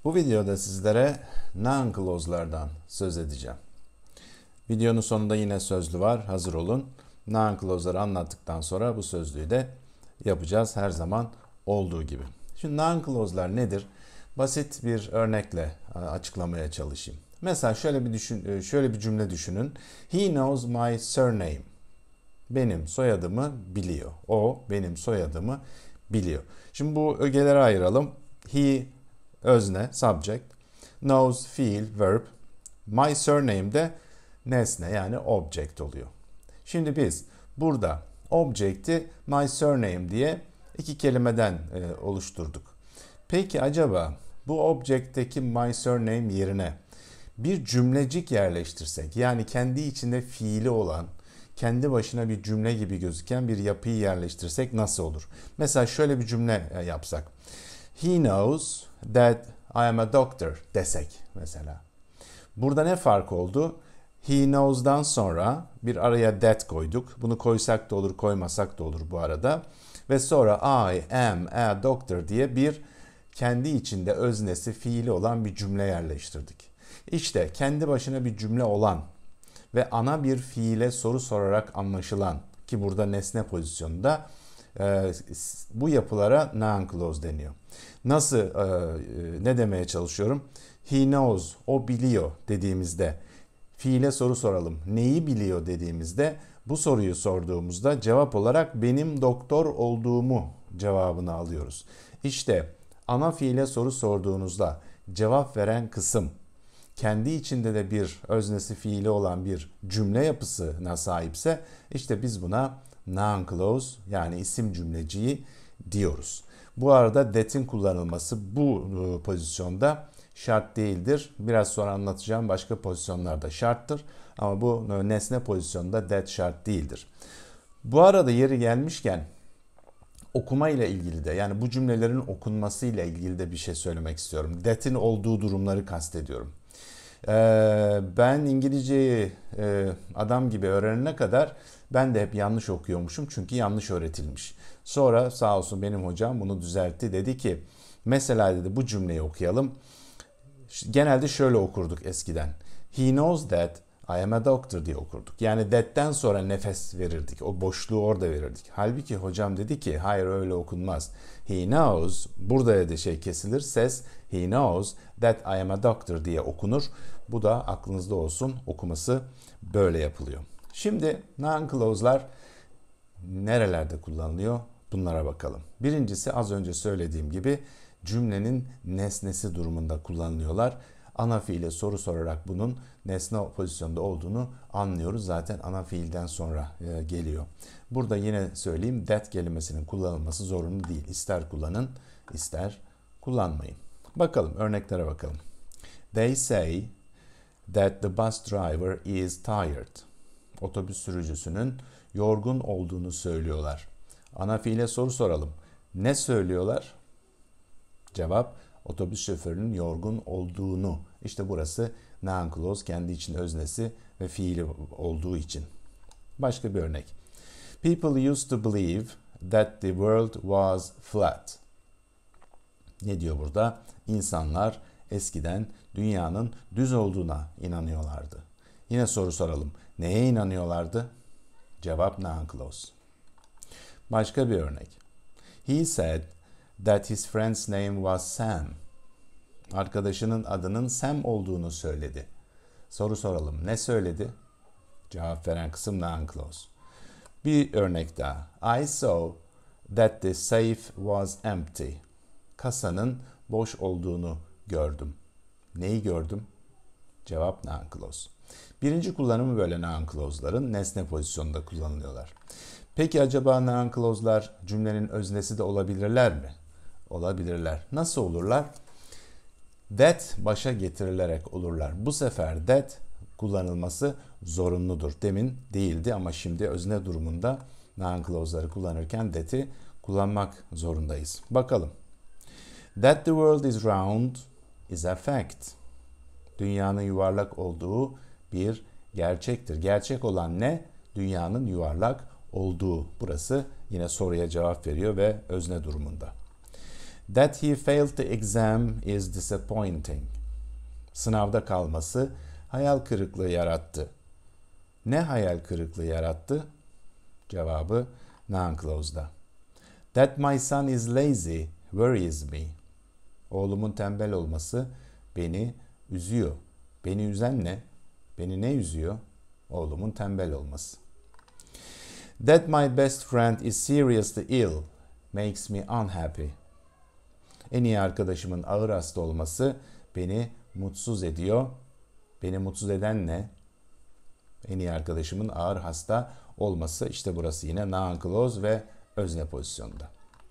Bu videoda sizlere noun clause'lardan söz edeceğim. Videonun sonunda yine sözlü var, hazır olun. Noun clause'ları anlattıktan sonra bu sözlüğü de yapacağız her zaman olduğu gibi. Şimdi noun clause'lar nedir? Basit bir örnekle açıklamaya çalışayım. Mesela şöyle bir cümle düşünün. He knows my surname. Benim soyadımı biliyor. O benim soyadımı biliyor. Şimdi bu ögelere ayıralım. He özne, subject. Knows, fiil, verb. My surname de nesne yani object oluyor. Şimdi biz burada object'i my surname diye iki kelimeden oluşturduk. Peki acaba bu object'teki my surname yerine bir cümlecik yerleştirsek, yani kendi içinde fiili olan, kendi başına bir cümle gibi gözüken bir yapıyı yerleştirsek nasıl olur? Mesela şöyle bir cümle yapsak. He knows that I am a doctor desek mesela. Burada ne fark oldu? He knows'dan sonra bir araya that koyduk. Bunu koysak da olur, koymasak da olur bu arada. Ve sonra I am a doctor diye bir kendi içinde öznesi, fiili olan bir cümle yerleştirdik. İşte kendi başına bir cümle olan ve ana bir fiile soru sorarak anlaşılan, ki burada nesne pozisyonunda, bu yapılara noun clause deniyor. Nasıl, ne demeye çalışıyorum? He knows, o biliyor dediğimizde fiile soru soralım. Neyi biliyor dediğimizde, bu soruyu sorduğumuzda cevap olarak benim doktor olduğumu cevabını alıyoruz. İşte ana fiile soru sorduğunuzda cevap veren kısım kendi içinde de bir öznesi fiili olan bir cümle yapısına sahipse işte biz buna noun clause yani isim cümleciği diyoruz. Bu arada that'in kullanılması bu pozisyonda şart değildir. Biraz sonra anlatacağım başka pozisyonlarda şarttır. Ama bu nesne pozisyonunda that şart değildir. Bu arada yeri gelmişken okuma ile ilgili de, yani bu cümlelerin okunması ile ilgili de bir şey söylemek istiyorum. That'in olduğu durumları kastediyorum. Ben İngilizceyi adam gibi öğrenene kadar ben de hep yanlış okuyormuşum çünkü yanlış öğretilmiş. Sonra sağ olsun benim hocam bunu düzeltti, dedi ki mesela dedi bu cümleyi okuyalım. Genelde şöyle okurduk eskiden. He knows that I am a doctor diye okurduk. Yani that'ten sonra nefes verirdik. O boşluğu orada verirdik. Halbuki hocam dedi ki hayır öyle okunmaz. He knows, burada da kesilir ses. He knows that I am a doctor diye okunur. Bu da aklınızda olsun, okuması böyle yapılıyor. Şimdi noun clause'lar nerelerde kullanılıyor? Bunlara bakalım. Birincisi az önce söylediğim gibi cümlenin nesnesi durumunda kullanılıyorlar. Ana fiile soru sorarak bunun nesne pozisyonda olduğunu anlıyoruz. Zaten ana fiilden sonra geliyor. Burada yine söyleyeyim, that kelimesinin kullanılması zorunlu değil. İster kullanın, ister kullanmayın. Bakalım, örneklere bakalım. They say that the bus driver is tired. Otobüs sürücüsünün yorgun olduğunu söylüyorlar. Ana fiile soru soralım. Ne söylüyorlar? Cevap, otobüs şoförünün yorgun olduğunu. İşte burası noun clause, kendi için öznesi ve fiili olduğu için. Başka bir örnek. People used to believe that the world was flat. Ne diyor burada? İnsanlar eskiden dünyanın düz olduğuna inanıyorlardı. Yine soru soralım. Neye inanıyorlardı? Cevap noun clause. Başka bir örnek. He said that his friend's name was Sam. Arkadaşının adının Sam olduğunu söyledi. Soru soralım. Ne söyledi? Cevap veren kısım noun clause. Bir örnek daha. I saw that the safe was empty. Kasanın boş olduğunu gördüm. Neyi gördüm? Cevap noun clause. Birinci kullanımı böyle noun clause'ların nesne pozisyonunda kullanılıyorlar. Peki acaba noun clause'lar cümlenin öznesi de olabilirler mi? Olabilirler. Nasıl olurlar? That başa getirilerek olurlar. Bu sefer that kullanılması zorunludur. Demin değildi ama şimdi özne durumunda noun clause'ları kullanırken that'i kullanmak zorundayız. Bakalım. That the world is round is a fact. Dünyanın yuvarlak olduğu bir gerçektir. Gerçek olan ne? Dünyanın yuvarlak olduğu. Burası yine soruya cevap veriyor ve özne durumunda. That he failed the exam is disappointing. Sınavda kalması hayal kırıklığı yarattı. Ne hayal kırıklığı yarattı? Cevabı noun clause'da. That my son is lazy worries me. Oğlumun tembel olması beni üzüyor. Beni üzen ne? Beni ne üzüyor? Oğlumun tembel olması. That my best friend is seriously ill makes me unhappy. En iyi arkadaşımın ağır hasta olması beni mutsuz ediyor. Beni mutsuz eden ne? En iyi arkadaşımın ağır hasta olması. İşte burası yine noun clause ve özne pozisyonda.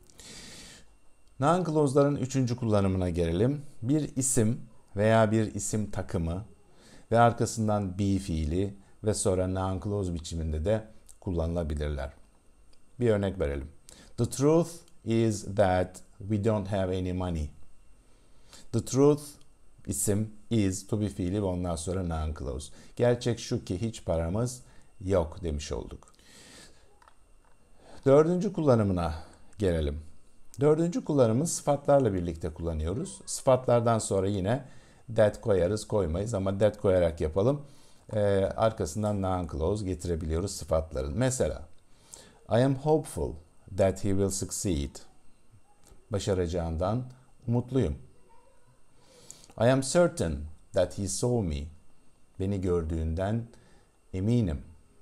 Noun clause'ların üçüncü kullanımına gelelim. Bir isim veya bir isim takımı ve arkasından be fiili ve sonra noun clause biçiminde de kullanılabilirler. Bir örnek verelim. The truth is that we don't have any money. The truth isim, is, to be fiili ve ondan sonra noun clause. Gerçek şu ki hiç paramız yok demiş olduk. Dördüncü kullanımına gelelim. Dördüncü kullanımı sıfatlarla birlikte kullanıyoruz. Sıfatlardan sonra yine that koyarız, koymayız ama that koyarak yapalım. Arkasından noun clause getirebiliyoruz sıfatların. Mesela I am hopeful that he will succeed. Başaracağından umutluyum. I am certain that he saw me. Beni gördüğünden eminim.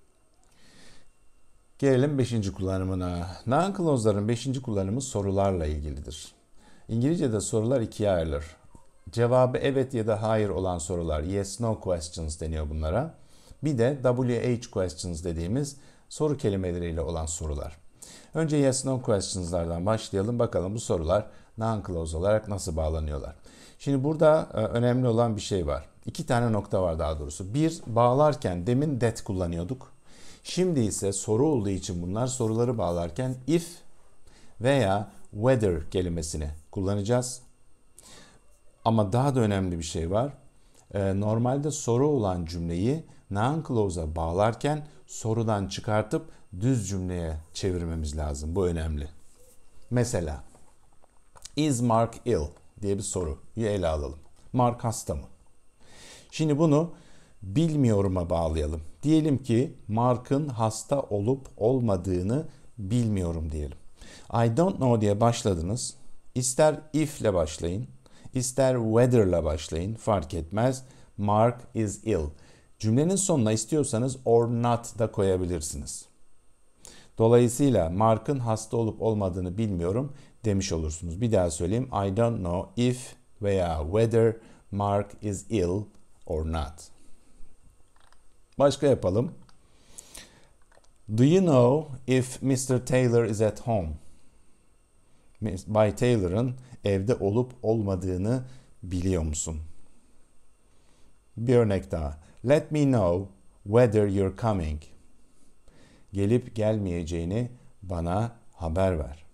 Gelelim 5. kullanımına. Noun clause'ların 5. kullanımı sorularla ilgilidir. İngilizce'de sorular ikiye ayrılır. Cevabı evet ya da hayır olan sorular, yes no questions deniyor bunlara. Bir de WH questions dediğimiz soru kelimeleriyle olan sorular. Önce yes no questions'lardan başlayalım. Bakalım bu sorular noun clause olarak nasıl bağlanıyorlar. Şimdi burada önemli olan bir şey var. 2 tane nokta var daha doğrusu. Bir, bağlarken demin that kullanıyorduk. Şimdi ise soru olduğu için bunlar soruları bağlarken if veya whether kelimesini kullanacağız. Ama daha da önemli bir şey var. Normalde soru olan cümleyi noun clause'a bağlarken sorudan çıkartıp düz cümleye çevirmemiz lazım. Bu önemli. Mesela is Mark ill diye bir soruyu ele alalım. Mark hasta mı? Şimdi bunu bilmiyorum'a bağlayalım. Diyelim ki Mark'ın hasta olup olmadığını bilmiyorum diyelim. I don't know diye başladınız. İster if ile başlayın, ister whether ile başlayın. Fark etmez. Mark is ill. Cümlenin sonuna istiyorsanız or not da koyabilirsiniz. Dolayısıyla Mark'ın hasta olup olmadığını bilmiyorum demiş olursunuz. Bir daha söyleyeyim. I don't know if veya whether Mark is ill or not. Başka yapalım. Do you know if Mr. Taylor is at home? Bay Taylor'ın evde olup olmadığını biliyor musun? Bir örnek daha. Let me know whether you're coming. Gelip gelmeyeceğini bana haber ver.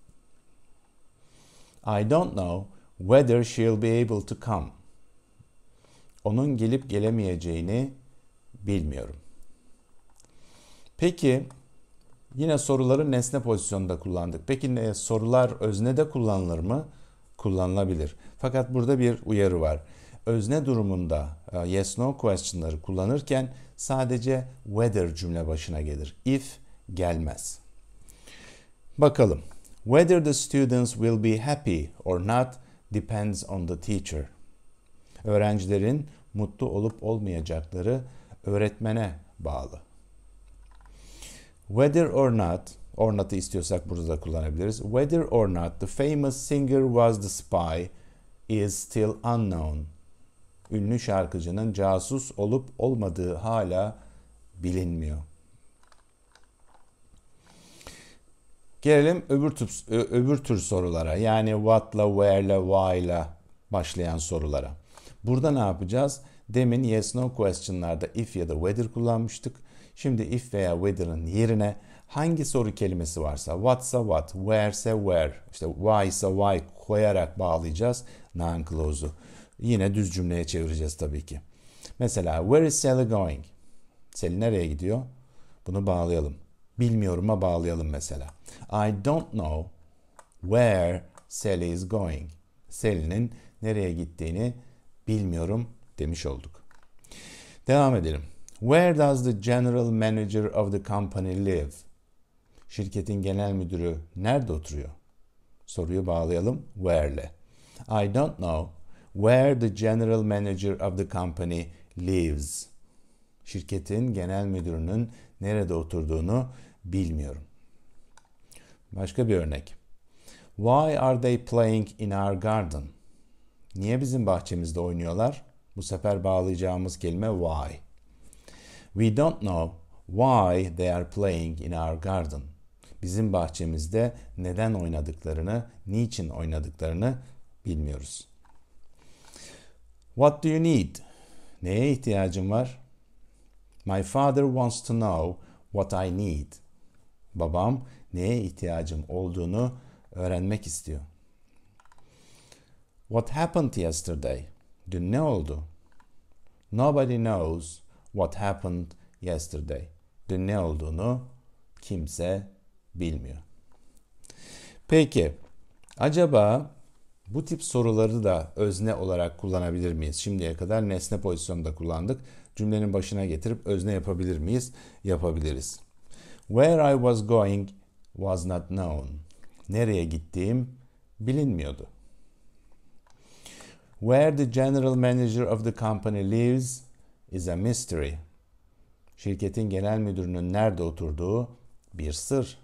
I don't know whether she'll be able to come. Onun gelip gelemeyeceğini bilmiyorum. Peki yine soruları nesne pozisyonunda kullandık. Peki sorular öznede kullanılır mı? Kullanılabilir. Fakat burada bir uyarı var. Özne durumunda yes no question'ları kullanırken sadece whether cümle başına gelir. If gelmez. Bakalım. Whether the students will be happy or not depends on the teacher. Öğrencilerin mutlu olup olmayacakları öğretmene bağlı. Whether or not'ı istiyorsak burada da kullanabiliriz. Whether or not the famous singer was the spy is still unknown. Ünlü şarkıcının casus olup olmadığı hala bilinmiyor. Gelelim öbür tür sorulara. Yani what'la, where'la, why'la başlayan sorulara. Burada ne yapacağız? Demin yes no question'larda if ya da whether kullanmıştık. Şimdi if veya whether'ın yerine hangi soru kelimesi varsa, what'sa what, where'se where, işte why'sa why koyarak bağlayacağız noun clause'u. Yine düz cümleye çevireceğiz tabii ki. Mesela where is Sally going? Sally nereye gidiyor? Bunu bağlayalım. Bilmiyorum'a bağlayalım mesela. I don't know where Sally is going. Sally'nin nereye gittiğini bilmiyorum demiş olduk. Devam edelim. Where does the general manager of the company live? Şirketin genel müdürü nerede oturuyor? Soruyu bağlayalım where'le. I don't know where the general manager of the company lives. Şirketin genel müdürünün nerede oturduğunu bilmiyorum. Başka bir örnek. Why are they playing in our garden? Niye bizim bahçemizde oynuyorlar? Bu sefer bağlayacağımız kelime why. We don't know why they are playing in our garden. Bizim bahçemizde neden oynadıklarını, niçin oynadıklarını bilmiyoruz. What do you need? Neye ihtiyacın var? My father wants to know what I need. Babam neye ihtiyacım olduğunu öğrenmek istiyor. What happened yesterday? Dün ne oldu? Nobody knows what happened yesterday. Dün ne olduğunu kimse bilmiyor. Peki, acaba bu tip soruları da özne olarak kullanabilir miyiz? Şimdiye kadar nesne pozisyonunda kullandık. Cümlenin başına getirip özne yapabilir miyiz? Yapabiliriz. Where I was going was not known. Nereye gittiğim bilinmiyordu. Where the general manager of the company lives is a mystery. Şirketin genel müdürünün nerede oturduğu bir sır.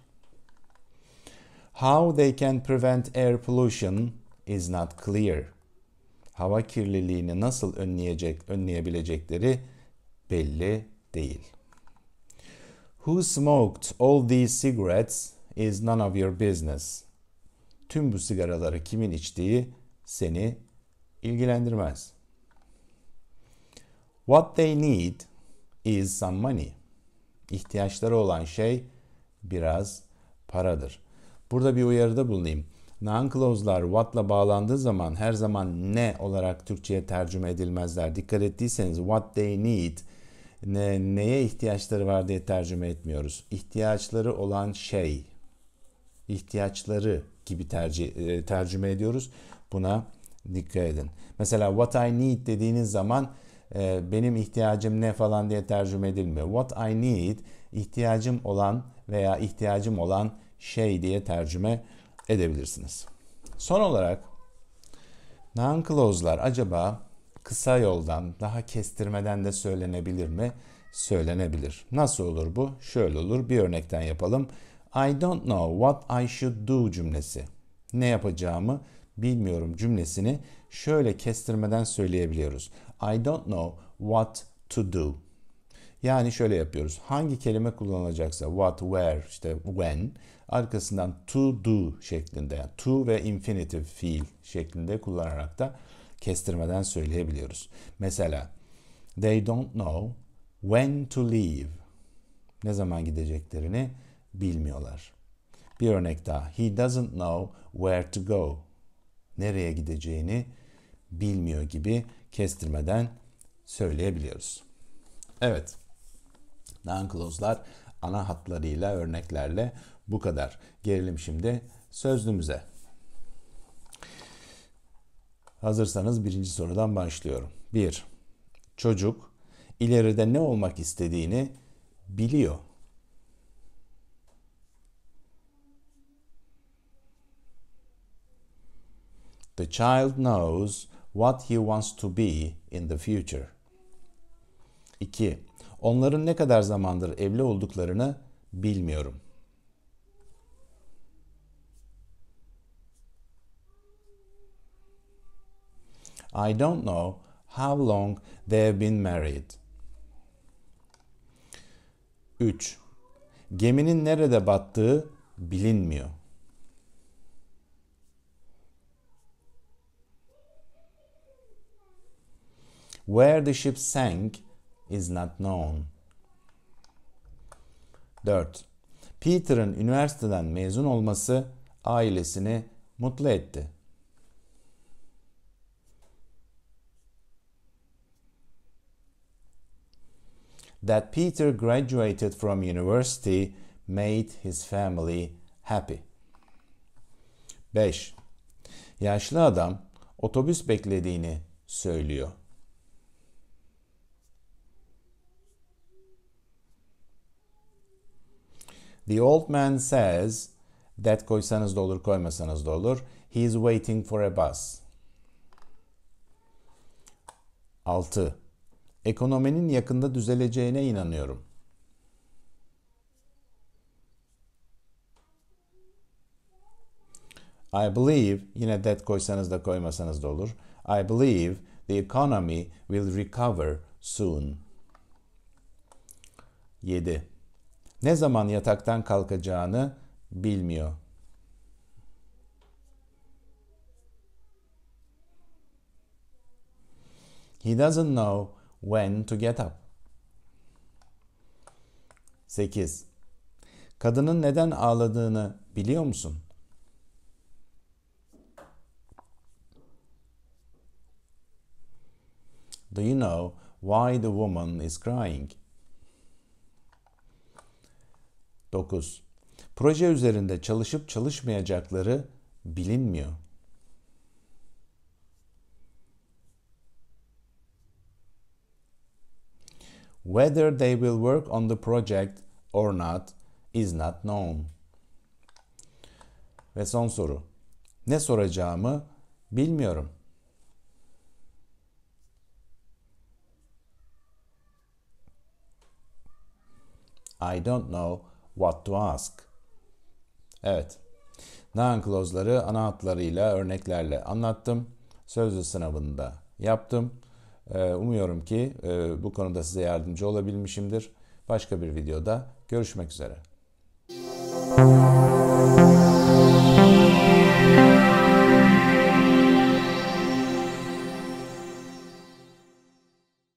How they can prevent air pollution is not clear. Hava kirliliğini nasıl önleyebilecekleri belli değil. Who smoked all these cigarettes is none of your business. Tüm bu sigaraları kimin içtiği seni ilgilendirmez. What they need is some money. İhtiyaçları olan şey biraz paradır. Burada bir uyarıda bulunayım. Noun clause'lar what'la bağlandığı zaman her zaman ne olarak Türkçe'ye tercüme edilmezler. Dikkat ettiyseniz what they need neye ihtiyaçları var diye tercüme etmiyoruz. İhtiyaçları olan şey, ihtiyaçları gibi tercüme ediyoruz. Buna dikkat edin. Mesela what I need dediğiniz zaman benim ihtiyacım ne falan diye tercüme edilmiyor. What I need ihtiyacım olan veya ihtiyacım olan şey diye tercüme edebilirsiniz. Son olarak noun clause'lar acaba kısa yoldan, daha kestirmeden de söylenebilir mi? Söylenebilir. Nasıl olur bu? Şöyle olur. Bir örnekten yapalım. I don't know what I should do cümlesi. Ne yapacağımı bilmiyorum cümlesini şöyle kestirmeden söyleyebiliyoruz. I don't know what to do. Yani şöyle yapıyoruz. Hangi kelime kullanılacaksa what, where, işte when arkasından to do şeklinde yani to ve infinitive fiil şeklinde kullanarak da kestirmeden söyleyebiliyoruz. Mesela they don't know when to leave. Ne zaman gideceklerini bilmiyorlar. Bir örnek daha. He doesn't know where to go. Nereye gideceğini bilmiyor gibi kestirmeden söyleyebiliyoruz. Evet. Noun clause'lar ana hatlarıyla, örneklerle bu kadar. Gelelim şimdi sözlüğümüze. Hazırsanız birinci sorudan başlıyorum. 1. Çocuk ileride ne olmak istediğini biliyor. The child knows what he wants to be in the future. 2. Onların ne kadar zamandır evli olduklarını bilmiyorum. I don't know how long they have been married. 3. Geminin nerede battığı bilinmiyor. Where the ship sank is not known. 4. Peter'ın üniversiteden mezun olması ailesini mutlu etti. That Peter graduated from university made his family happy. 5. Yaşlı adam otobüs beklediğini söylüyor. The old man says, that koysanız da olur, koymasanız da olur. He is waiting for a bus. 6. Ekonominin yakında düzeleceğine inanıyorum. I believe, yine that koysanız da koymasanız da olur. I believe the economy will recover soon. 7. Ne zaman yataktan kalkacağını bilmiyor. He doesn't know when to get up. 8. Kadının neden ağladığını biliyor musun? Do you know why the woman is crying? 9. Proje üzerinde çalışıp çalışmayacakları bilinmiyor. Whether they will work on the project or not is not known. Ve son soru. Ne soracağımı bilmiyorum. I don't know what to ask. Evet. Noun clause'ları ana hatlarıyla, örneklerle anlattım. Sözlü sınavında yaptım. Umuyorum ki bu konuda size yardımcı olabilmişimdir. Başka bir videoda görüşmek üzere.